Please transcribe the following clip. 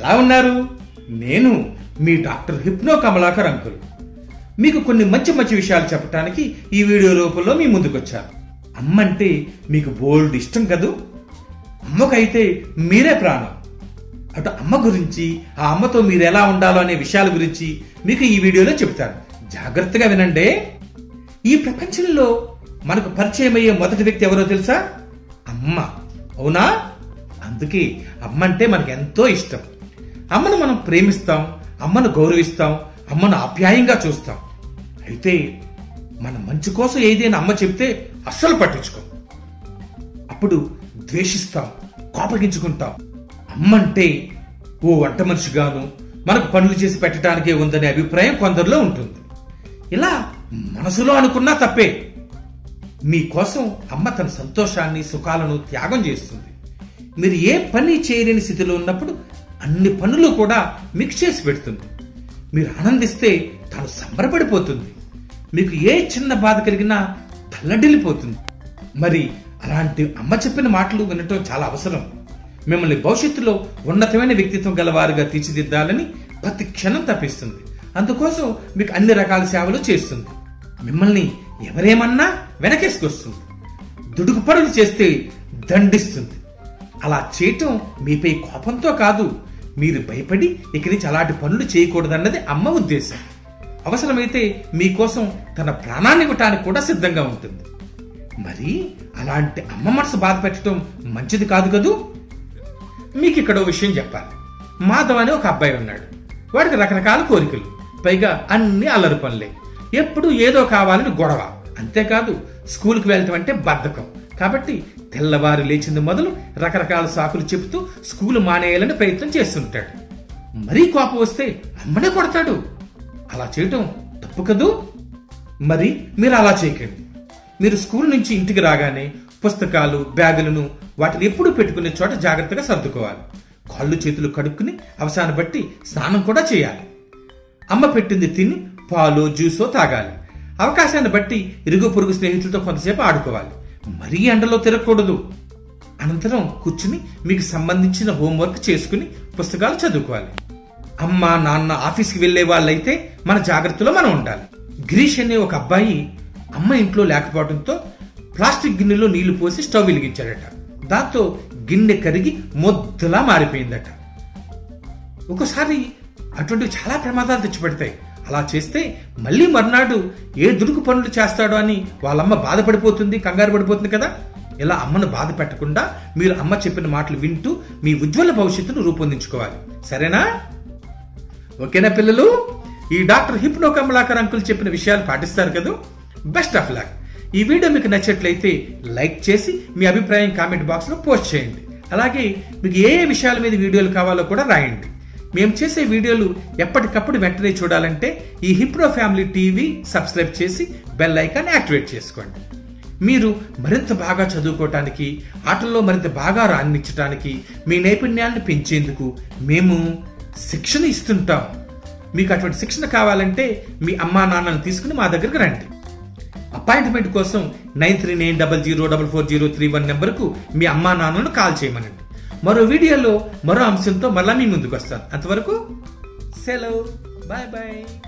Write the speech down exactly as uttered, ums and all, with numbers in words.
ఎలా ఉన్నారు? నేను మీ డాక్టర్ హిప్నో కమలాకర్ అంకుల్. మీకు కొన్ని మంచి మంచి విషయాలు చెప్పడానికి ఈ వీడియో రూపంలో మీ ముందుకు వచ్చాను. అమ్మంటే మీకు బోల్డ్ ఇష్టం కదూ. అమ్మకైతే మీరే ప్రాణం. అటు అమ్మ గురించి, ఆ అమ్మతో మీరు ఎలా ఉండాలో అనే విషయాల గురించి మీకు ఈ వీడియోలో చెప్తాను. జాగ్రత్తగా వినండి. ఈ ప్రపంచంలో మనకు పరిచయం అయ్యే మొదటి వ్యక్తి ఎవరో తెలుసా? అమ్మ. అవునా? అందుకే అమ్మ అంటే మనకు ఎంతో ఇష్టం. అమ్మను మనం ప్రేమిస్తాం, అమ్మను గౌరవిస్తాం, అమ్మను ఆప్యాయంగా చూస్తాం. అయితే మన మంచి కోసం ఏదైనా అమ్మ చెప్తే అస్సలు పట్టించుకోం. అప్పుడు ద్వేషిస్తాం, కోపగించుకుంటాం. అమ్మంటే ఓ వంట మనిషిగాను మనకు పనులు చేసి పెట్టడానికే ఉందనే అభిప్రాయం కొందరిలో ఉంటుంది. ఇలా మనసులో అనుకున్నా తప్పే. మీకోసం అమ్మ తన సంతోషాన్ని, సుఖాలను త్యాగం చేస్తుంది. మీరు ఏ పని చేయలేని స్థితిలో ఉన్నప్పుడు అన్ని పనులు కూడా మీకు చేసి పెడుతుంది. మీరు ఆనందిస్తే తాను సంబరపడిపోతుంది. మీకు ఏ చిన్న బాధ కలిగినా తల్లడిల్లిపోతుంది. మరి అలాంటి అమ్మ చెప్పిన మాటలు వినటం చాలా అవసరం. మిమ్మల్ని భవిష్యత్తులో ఉన్నతమైన వ్యక్తిత్వం గలవారుగా తీర్చిదిద్దాలని ప్రతి క్షణం తప్పిస్తుంది. అందుకోసం మీకు అన్ని రకాల సేవలు చేస్తుంది. మిమ్మల్ని ఎవరేమన్నా వెనకేసుకొస్తుంది. దుడుకు పనులు చేస్తే దండిస్తుంది. అలా చేయటం మీపై కోపంతో కాదు, మీరు భయపడి ఇక నుంచి అలాంటి పనులు చేయకూడదన్నది అమ్మ ఉద్దేశం. అవసరమైతే మీకోసం తన ప్రాణాన్ని ఇవ్వటానికి కూడా సిద్ధంగా ఉంటుంది. మరి అలాంటి అమ్మ మనసు బాధ పెట్టడం మంచిది కాదు కదూ. మీకు ఇక్కడ విషయం చెప్పాలి. మాధవ్ అనే ఒక అబ్బాయి ఉన్నాడు. వాడికి రకరకాల కోరికలు, పైగా అన్ని అల్లరి పనులే. ఎప్పుడు ఏదో కావాలని గొడవ. అంతేకాదు స్కూల్కి వెళ్ళటం అంటే బద్ధకం. కాబట్టి తెల్లవారు లేచింది మొదలు రకరకాల సాకులు చెబుతూ స్కూల్ మానేయాలని ప్రయత్నం చేస్తుంటాడు. మరీ కోపం వస్తే అమ్మనే కొడతాడు. అలా చేయటం తప్పు కదూ. మరి మీరు అలా చేయకండి. మీరు స్కూల్ నుంచి ఇంటికి రాగానే పుస్తకాలు, బ్యాగులను వాటిని ఎప్పుడు పెట్టుకునే చోట జాగ్రత్తగా సర్దుకోవాలి. కాళ్ళు చేతులు కడుక్కుని అవసరాన్ని బట్టి స్నానం కూడా చేయాలి. అమ్మ పెట్టింది తిని పాలు, జ్యూసో తాగాలి. అవకాశాన్ని బట్టి ఇరుగు పొరుగు స్నేహితులతో కొంతసేపు ఆడుకోవాలి. మరీ ఎండలో తిరగకూడదు. అనంతరం కూర్చుని మీకు సంబంధించిన హోంవర్క్ చేసుకుని పుస్తకాలు చదువుకోవాలి. అమ్మ, నాన్న ఆఫీస్కి వెళ్లే వాళ్ళైతే మన జాగ్రత్తలో మనం ఉండాలి. గిరీష్ అనే ఒక అబ్బాయి అమ్మ ఇంట్లో లేకపోవడంతో ప్లాస్టిక్ గిన్నెలో నీళ్లు పోసి స్టవ్ వెలిగించాడట. దాంతో గిన్నె కరిగి మొద్దలా మారిపోయిందట. ఒకసారి అటువంటివి చాలా ప్రమాదాలు తెచ్చిపెడతాయి. అలా చేస్తే మళ్ళీ మర్నాడు ఏ దుడుకు పనులు చేస్తాడో అని వాళ్ళమ్మ బాధపడిపోతుంది, కంగారు పడిపోతుంది కదా. ఇలా అమ్మను బాధ పెట్టకుండా మీరు అమ్మ చెప్పిన మాటలు వింటూ మీ ఉజ్వల భవిష్యత్తును రూపొందించుకోవాలి. సరేనా? ఓకేనా పిల్లలు? ఈ డాక్టర్ హిప్నో కమలాకర్ అంకుల్ చెప్పిన విషయాలు పాటిస్తారు కదా. Best of luck. ఈ వీడియో మీకు నచ్చట్లయితే లైక్ చేసి మీ అభిప్రాయం కామెంట్ బాక్స్ లో పోస్ట్ చేయండి. అలాగే మీకు ఏ ఏ విషయాల మీద వీడియోలు కావాలో కూడా రాయండి. మేము చేసే వీడియోలు ఎప్పటికప్పుడు వెంటనే చూడాలంటే ఈ హిప్నో ఫ్యామిలీ టీవీ సబ్స్క్రైబ్ చేసి బెల్ ఐకాన్ యాక్టివేట్ చేసుకోండి. మీరు మరింత బాగా చదువుకోవటానికి, ఆటల్లో మరింత బాగా రాణించడానికి, మీ నైపుణ్యాలను పెంచేందుకు మేము శిక్షణ ఇస్తుంటాం. మీకు అటువంటి శిక్షణ కావాలంటే మీ అమ్మా నాన్నను తీసుకుని మా దగ్గరకు రండి. అపాయింట్మెంట్ కోసం nine three nine double zero double four zero three one నెంబర్కు మీ అమ్మా నాన్నను కాల్ చేయమనండి. మరో వీడియోలో మరో అంశంతో మరలా మీ ముందుకు వస్తాను. అంతవరకు సెలవు. Bye bye.